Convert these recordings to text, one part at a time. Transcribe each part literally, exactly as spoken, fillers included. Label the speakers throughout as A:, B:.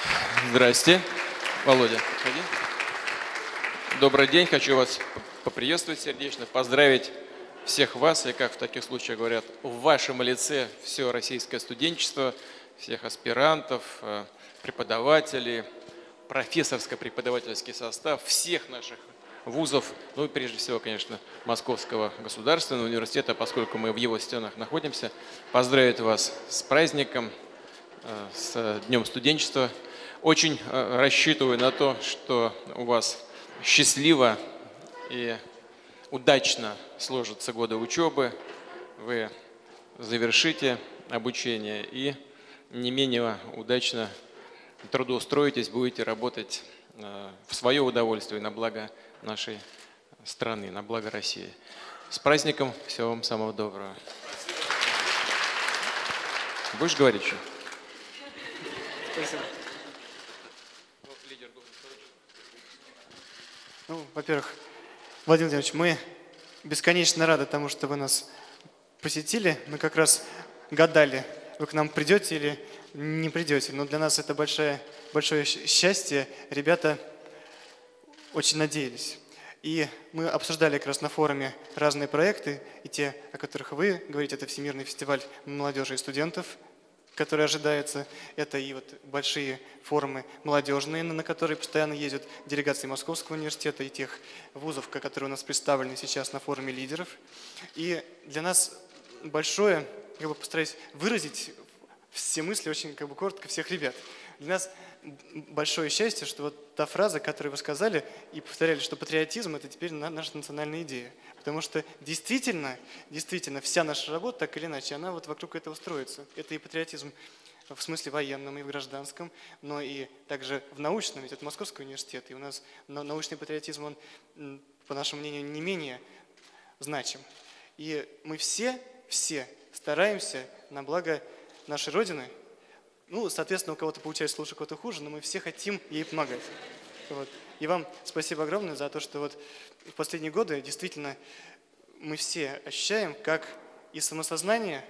A: Здрасте. Володя, подходи. Добрый день. Хочу вас поприветствовать сердечно, поздравить всех вас, и, как в таких случаях говорят, в вашем лице все российское студенчество, всех аспирантов, преподавателей, профессорско-преподавательский состав всех наших вузов, ну и прежде всего, конечно, Московского государственного университета, поскольку мы в его стенах находимся. Поздравить вас с праздником, с Днем студенчества. Очень рассчитываю на то, что у вас счастливо и удачно сложатся годы учебы, вы завершите обучение и не менее удачно трудоустроитесь, будете работать в свое удовольствие на благо нашей страны, на благо России. С праздником, всего вам самого доброго. Будешь говорить еще?
B: Спасибо. Ну, во-первых, Владимир Владимирович, мы бесконечно рады тому, что вы нас посетили. Мы как раз гадали, вы к нам придете или не придете. Но для нас это большое, большое счастье. Ребята очень надеялись. И мы обсуждали как раз на форуме разные проекты. И те, о которых вы говорите, это Всемирный фестиваль молодежи и студентов, который ожидается. Это и вот большие форумы молодежные, на которые постоянно ездят делегации Московского университета и тех вузов, которые у нас представлены сейчас на форуме лидеров. И для нас большое, я бы постараюсь выразить все мысли очень как бы коротко всех ребят. Для нас большое счастье, что вот та фраза, которую вы сказали и повторяли, что патриотизм – это теперь наша национальная идея. Потому что действительно, действительно, вся наша работа, так или иначе, она вот вокруг этого строится. Это и патриотизм в смысле военном, и в гражданском, но и также в научном, ведь это Московский университет, и у нас научный патриотизм, он, по нашему мнению, не менее значим. И мы все, все стараемся на благо нашей Родины. Ну, соответственно, у кого-то получается лучше, у кого-то хуже, но мы все хотим ей помогать. Вот. И вам спасибо огромное за то, что вот в последние годы действительно мы все ощущаем, как и самосознание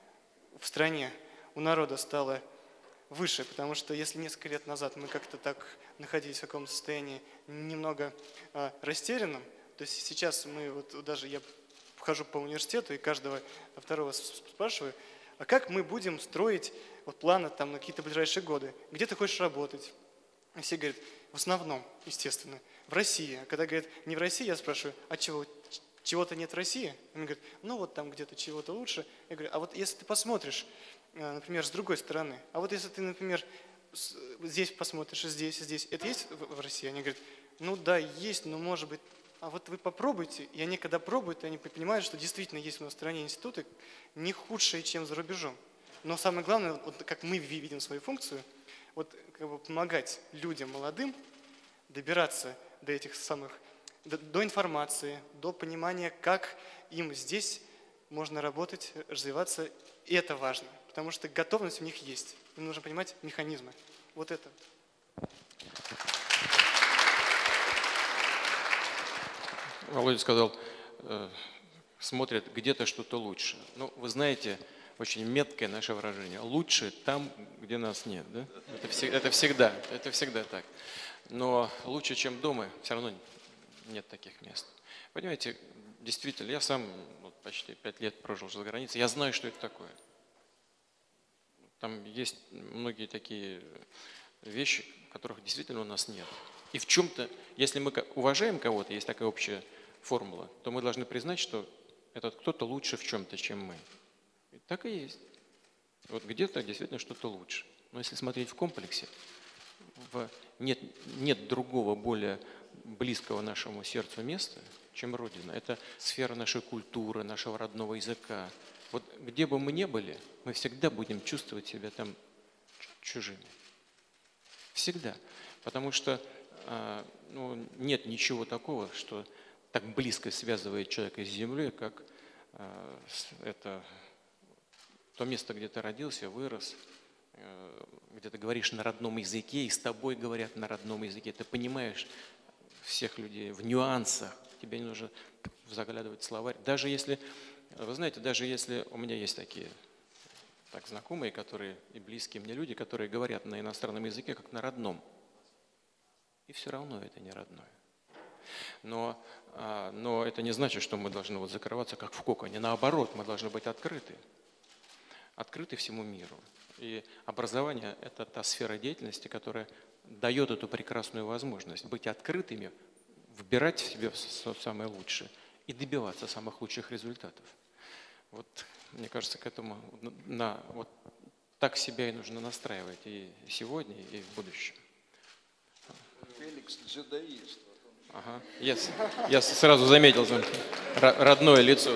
B: в стране у народа стало выше, потому что если несколько лет назад мы как-то так находились в каком-то состоянии немного а, растерянном, то есть сейчас мы, вот даже я хожу по университету и каждого второго спрашиваю, а как мы будем строить вот планы там, на какие-то ближайшие годы? Где ты хочешь работать? И все говорят, в основном, естественно, в России. А когда говорят, не в России, я спрашиваю, а чего? Чего-то нет в России? Они говорят, ну вот там где-то чего-то лучше. Я говорю, а вот если ты посмотришь, например, с другой стороны, а вот если ты, например, здесь посмотришь, здесь, здесь, это есть в России? Они говорят, ну да, есть, но может быть. А вот вы попробуйте, и они когда пробуют, они понимают, что действительно есть у нас в стране институты не худшие, чем за рубежом. Но самое главное, вот как мы видим свою функцию, вот как бы помогать людям молодым добираться до этих самых, до, до информации, до понимания, как им здесь можно работать, развиваться. И это важно, потому что готовность у них есть. Им нужно понимать механизмы. Вот это.
A: Володя сказал, э, смотрят где-то что-то лучше. Ну, вы знаете, очень меткое наше выражение. Лучше там, где нас нет. Да? Это, всегда, это, всегда, это всегда так. Но лучше, чем дома, все равно нет таких мест. Понимаете, действительно, я сам вот, почти пять лет прожил за границей. Я знаю, что это такое. Там есть многие такие вещи, которых действительно у нас нет. И в чем-то, если мы уважаем кого-то, есть такая общая формула, то мы должны признать, что этот кто-то лучше в чем-то, чем мы. И так и есть. Вот где-то действительно что-то лучше. Но если смотреть в комплексе, в нет, нет другого более близкого нашему сердцу места, чем Родина. Это сфера нашей культуры, нашего родного языка. Вот где бы мы ни были, мы всегда будем чувствовать себя там чужими. Всегда. Потому что ну, нет ничего такого, что так близко связывает человека с землей, как э, это то место, где ты родился, вырос, э, где ты говоришь на родном языке, и с тобой говорят на родном языке. Ты понимаешь всех людей в нюансах, тебе не нужно заглядывать в словарь. Даже если, вы знаете, даже если у меня есть такие так знакомые, которые и близкие мне люди, которые говорят на иностранном языке, как на родном. И все равно это не родное. Но, но это не значит, что мы должны вот закрываться как в коконе. Наоборот, мы должны быть открыты. Открыты всему миру. И образование – это та сфера деятельности, которая дает эту прекрасную возможность быть открытыми, выбирать в себе самое лучшее и добиваться самых лучших результатов. Вот, мне кажется, к этому на, вот так себя и нужно настраивать и сегодня, и в будущем.
C: Феликс дзюдоист.
A: Ага. Yes. Я сразу заметил родное лицо.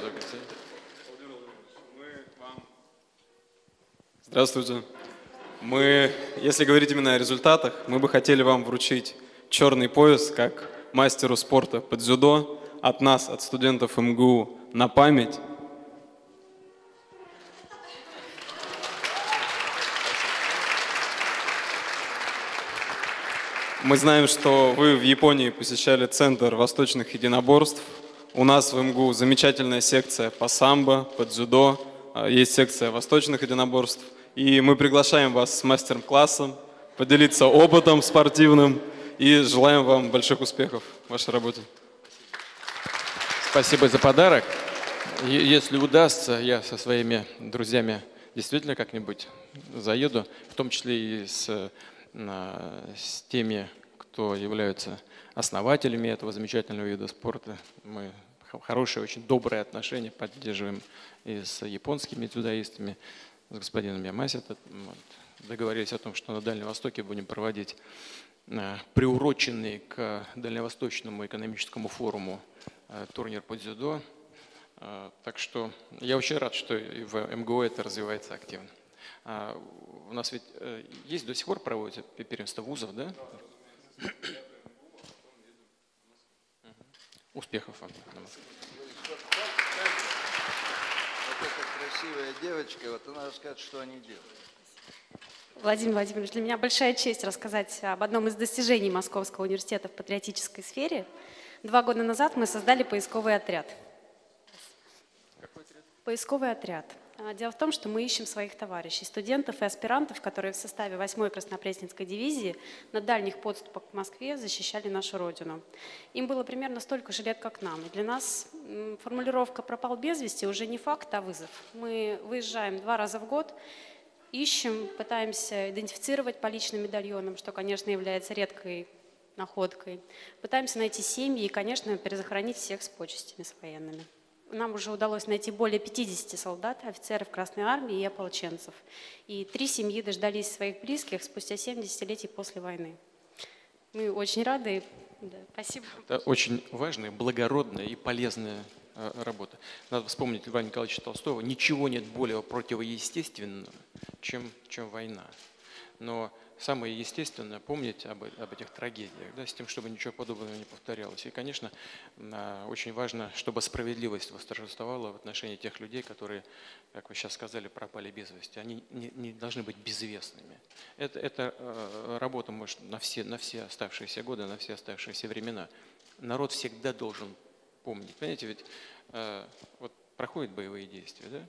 D: Здравствуйте. Мы, если говорить именно о результатах, мы бы хотели вам вручить черный пояс как мастеру спорта по дзюдо от нас, от студентов эм гэ у, на память. Мы знаем, что вы в Японии посещали Центр восточных единоборств. У нас в эм гэ у замечательная секция по самбо, по дзюдо, есть секция восточных единоборств. И мы приглашаем вас с мастер-классом поделиться опытом спортивным и желаем вам больших успехов в вашей работе.
A: Спасибо за подарок. Если удастся, я со своими друзьями действительно как-нибудь заеду, в том числе и с, с теми, кто являются основателями этого замечательного вида спорта. Мы хорошие, очень добрые отношения поддерживаем и с японскими дзюдоистами, с господином Ямаси. Вот, договорились о том, что на Дальнем Востоке будем проводить приуроченный к Дальневосточному экономическому форуму турнир по дзюдо. Так что я очень рад, что и в эм гэ у это развивается активно. У нас ведь есть до сих пор проводятся первенства вузов, да? Успехов вам.
C: Вот эта красивая девочка, вот она расскажет, что они делают.
E: Владимир Владимирович, для меня большая честь рассказать об одном из достижений Московского университета в патриотической сфере. Два года назад мы создали поисковый отряд.
A: Какой отряд?
E: Поисковый отряд. Дело в том, что мы ищем своих товарищей, студентов и аспирантов, которые в составе восьмой Краснопресненской дивизии на дальних подступах к Москве защищали нашу Родину. Им было примерно столько же лет, как нам. И для нас формулировка «пропал без вести» уже не факт, а вызов. Мы выезжаем два раза в год, ищем, пытаемся идентифицировать по личным медальонам, что, конечно, является редкой находкой. Пытаемся найти семьи и, конечно, перезахоронить всех с почестями, с военными. Нам уже удалось найти более пятидесяти солдат, офицеров Красной Армии и ополченцев. И три семьи дождались своих близких спустя семь десятилетий после войны. Мы очень рады. Да, спасибо.
A: Это очень важная, благородная и полезная работа. Надо вспомнить Льва Николаевича Толстого. Ничего нет более противоестественного, чем, чем война. Но самое естественное помнить об, об этих трагедиях, да, с тем, чтобы ничего подобного не повторялось. И, конечно, очень важно, чтобы справедливость восторжествовала в отношении тех людей, которые, как вы сейчас сказали, пропали без вести. Они не, не должны быть безвестными. Это, это работа может на все, на все оставшиеся годы, на все оставшиеся времена. Народ всегда должен помнить. Понимаете, ведь вот проходят боевые действия, да?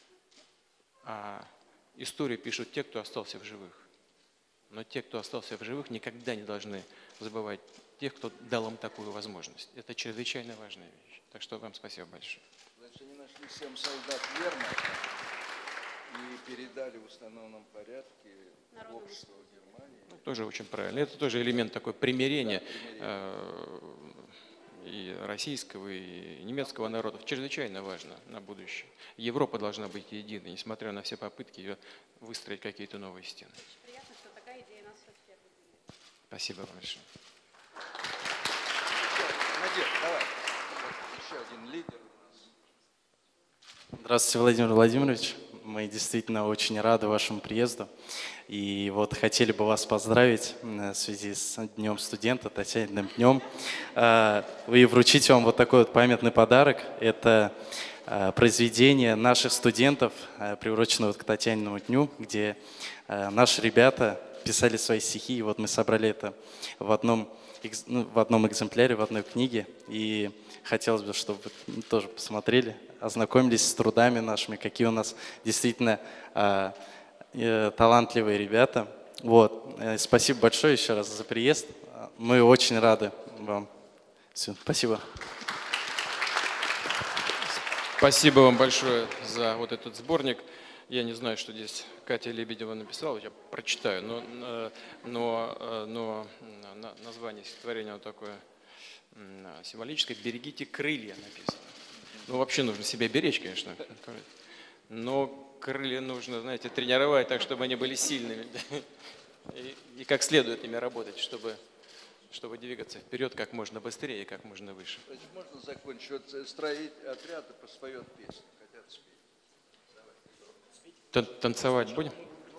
A: А историю пишут те, кто остался в живых. Но те, кто остался в живых, никогда не должны забывать тех, кто дал им такую возможность. Это чрезвычайно важная вещь. Так что вам спасибо большое.
C: Значит, они нашли семь солдат вермахта и передали в установленном порядке в общество Германии.
A: Ну, тоже очень правильно. Это тоже элемент такой примирения,
C: Да, примирения.
A: и российского, и немецкого народов. Чрезвычайно важно на будущее. Европа должна быть единой, несмотря на все попытки ее выстроить какие-то новые стены. Спасибо большое.
C: Надежда, давай. Вот еще один лидер у нас.
F: Здравствуйте, Владимир Владимирович. Мы действительно очень рады вашему приезду. И вот хотели бы вас поздравить в связи с Днем студента, Татьяниным днем. И вручить вам вот такой вот памятный подарок. Это произведение наших студентов, приурочено вот к Татьяниному дню, где наши ребята писали свои стихи, и вот мы собрали это в одном экз- ну, в одном экземпляре, в одной книге. И хотелось бы, чтобы вы тоже посмотрели, ознакомились с трудами нашими, какие у нас действительно а, э, талантливые ребята. Вот. Э, Спасибо большое еще раз за приезд. Мы очень рады вам. Все, спасибо.
A: Спасибо вам большое за вот этот сборник. Я не знаю, что здесь Катя Лебедева написала, я прочитаю, но, э, но, э, но на- название стихотворения вот такое м, символическое. «Берегите крылья» написано. Ну, вообще нужно себя беречь, конечно. Но крылья нужно, знаете, тренировать так, чтобы они были сильными. И, и как следует ими работать, чтобы, чтобы двигаться вперед как можно быстрее и как можно выше.
C: Значит, можно закончить? Вот строить отряд и поспоет песню. Хотят спеть.
A: Тан- Танцевать будем?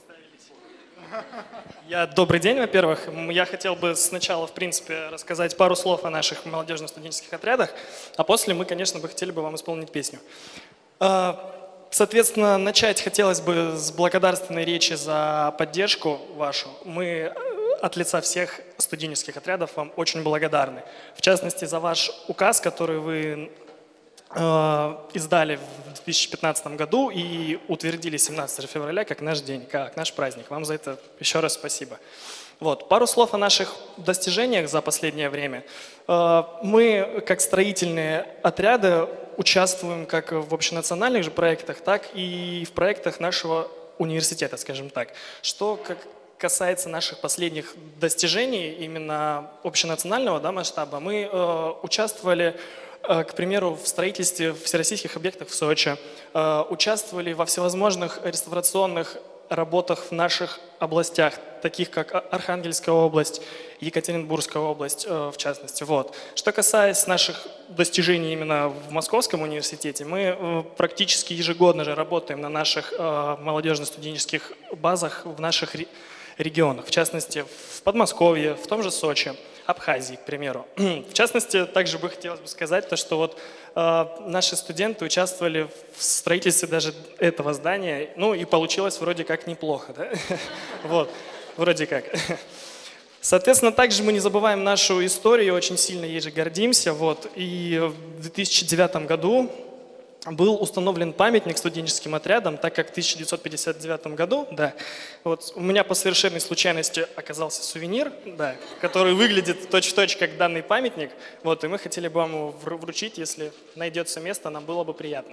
G: Я добрый день, во-первых. М, Я хотел бы сначала, в принципе, рассказать пару слов о наших молодежно-студенческих отрядах, а после мы, конечно, бы хотели бы вам исполнить песню. А, Соответственно, начать хотелось бы с благодарственной речи за поддержку вашу. Мы э, от лица всех студенческих отрядов вам очень благодарны. В частности, за ваш указ, который вы э, издали в две тысячи пятнадцатом году и утвердили семнадцатого февраля как наш день, как наш праздник. Вам за это еще раз спасибо. Вот. Пару слов о наших достижениях за последнее время. Э, Мы, как строительные отряды, участвуем как в общенациональных же проектах, так и в проектах нашего университета, скажем так. Что как касается наших последних достижений именно общенационального, да, масштаба, мы э, участвовали, э, к примеру, в строительстве всероссийских объектов в Сочи, э, участвовали во всевозможных реставрационных работах в наших областях, таких как А- Архангельская область, Екатеринбургская область, э, в частности. Вот. Что касается наших достижений именно в Московском университете, мы э, практически ежегодно же работаем на наших э, молодежно-студенческих базах в наших ре- регионах, в частности, в Подмосковье, в том же Сочи, Абхазии, к примеру. В частности, также бы хотелось бы сказать, то, что вот э, наши студенты участвовали в строительстве даже этого здания, ну и получилось вроде как неплохо, да? Вот, вроде как. Соответственно, также мы не забываем нашу историю, очень сильно ей же гордимся. Вот. И в две тысячи девятом году был установлен памятник студенческим отрядам, так как в тысяча девятьсот пятьдесят девятом году, да, вот у меня по совершенной случайности оказался сувенир, да, который выглядит точь-в-точь как данный памятник, вот, и мы хотели бы вам его вру- вручить, если найдется место, нам было бы приятно.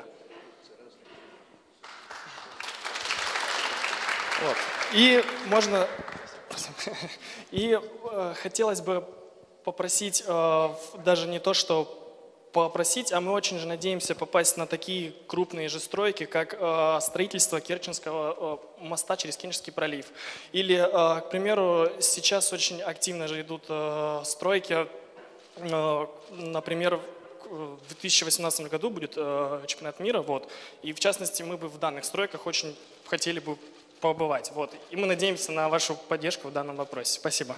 G: Вот. И можно, и э, хотелось бы попросить э, в- даже не то, что попросить, а мы очень же надеемся попасть на такие крупные же стройки, как э, строительство Керченского э, моста через Керченский пролив. Или, э, к примеру, сейчас очень активно же идут э, стройки, э, например, в две тысячи восемнадцатом году будет э, чемпионат мира, вот, и в частности мы бы в данных стройках очень хотели бы побывать, вот, и мы надеемся на вашу поддержку в данном вопросе. Спасибо.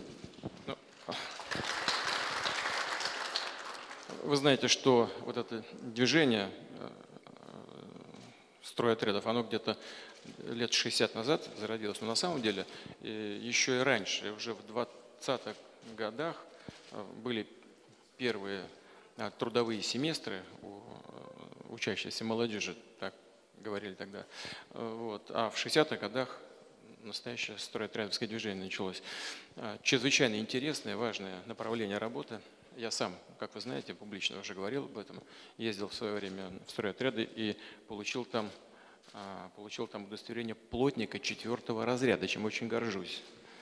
A: Вы знаете, что вот это движение э, стройотрядов, оно где-то лет шестьдесят назад зародилось, но на самом деле э, еще и раньше, уже в двадцатых годах э, были первые э, трудовые семестры у э, учащейся молодежи, так говорили тогда. Э, Вот. А в шестидесятых годах настоящее стройотрядовское движение началось. Э, Чрезвычайно интересное, важное направление работы. Я сам, как вы знаете, публично уже говорил об этом, ездил в свое время в стройотряды и получил там, а, получил там удостоверение плотника четвертого разряда, чем очень горжусь.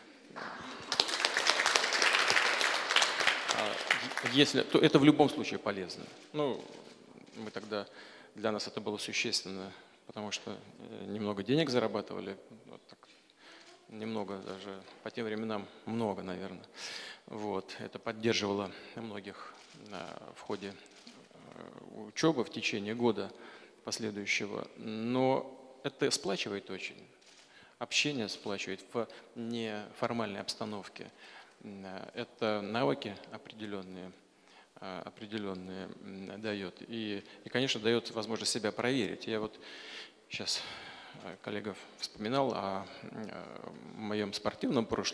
A: А, Если, то это в любом случае полезно. Ну, мы тогда, для нас это было существенно, потому что э, немного денег зарабатывали, вот так, немного даже, по тем временам много, наверное. Вот. Это поддерживало многих а, в ходе а, учебы в течение года последующего. Но это сплачивает очень. Общение сплачивает в неформальной обстановке. А, Это навыки определенные, а, определенные м, дает. И, и, конечно, дает возможность себя проверить. Я вот сейчас коллега вспоминал о, о моем спортивном прошлом.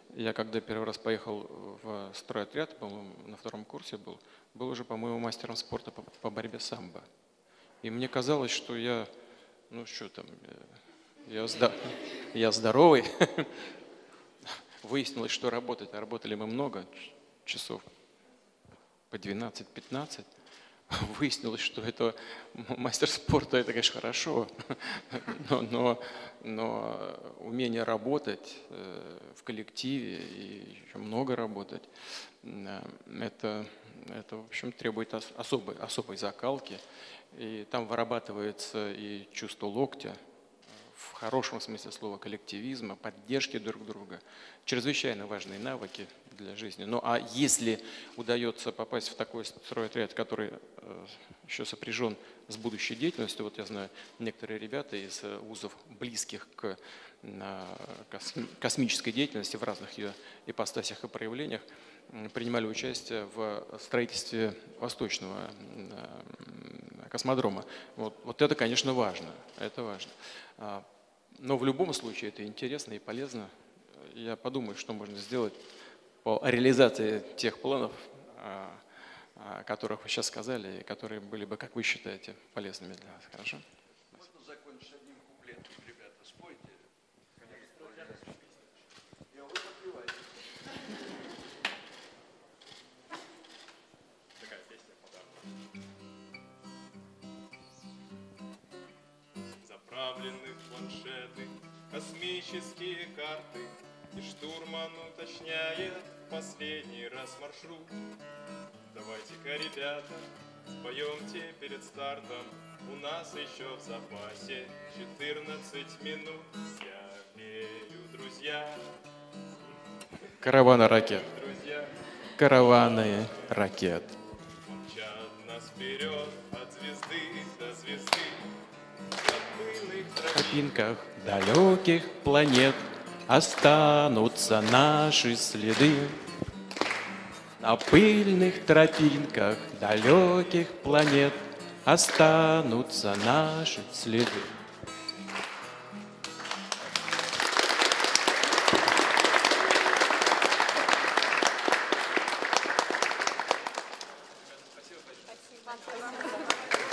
A: Я когда первый раз поехал в стройотряд, по-моему, на втором курсе был, был уже, по-моему, мастером спорта по, по борьбе самбо. И мне казалось, что я, ну что там, я, я, я здоровый. Выяснилось, что работать, а работали мы много часов, по двенадцать-пятнадцать. Выяснилось, что это мастер спорта, это, конечно, хорошо, но, но, но умение работать в коллективе и еще много работать, это, это в общем, требует особой, особой закалки. И там вырабатывается и чувство локтя, в хорошем смысле слова, коллективизма, поддержки друг друга. Чрезвычайно важные навыки для жизни. Ну а если удается попасть в такой стройотряд, который э, еще сопряжен с будущей деятельностью, вот я знаю, некоторые ребята из вузов, близких к э, космической деятельности в разных ее ипостасях и проявлениях, принимали участие в строительстве Восточного э, космодрома. Вот, вот это, конечно, важно. Это важно. Но в любом случае это интересно и полезно. Я подумаю, что можно сделать по реализации тех планов, о которых вы сейчас сказали, и которые были бы, как вы считаете, полезными для вас. Хорошо?
C: Можно закончить одним куплетом, ребята, спойте. И вы подпеваете.
D: Такая песня, заправлены в планшеты космические карты, и штурман уточняет последний раз маршрут. Давайте-ка, ребята, споемте перед стартом, у нас еще в запасе четырнадцать минут. Я верю, друзья.
A: Караваны ракет.
D: Друзья.
A: Караваны ракет.
D: Мчат нас вперед от звезды до звезды. На пыльных
A: Тропинках далеких планет останутся наши следы. На пыльных тропинках далеких планет останутся наши следы.
E: Спасибо.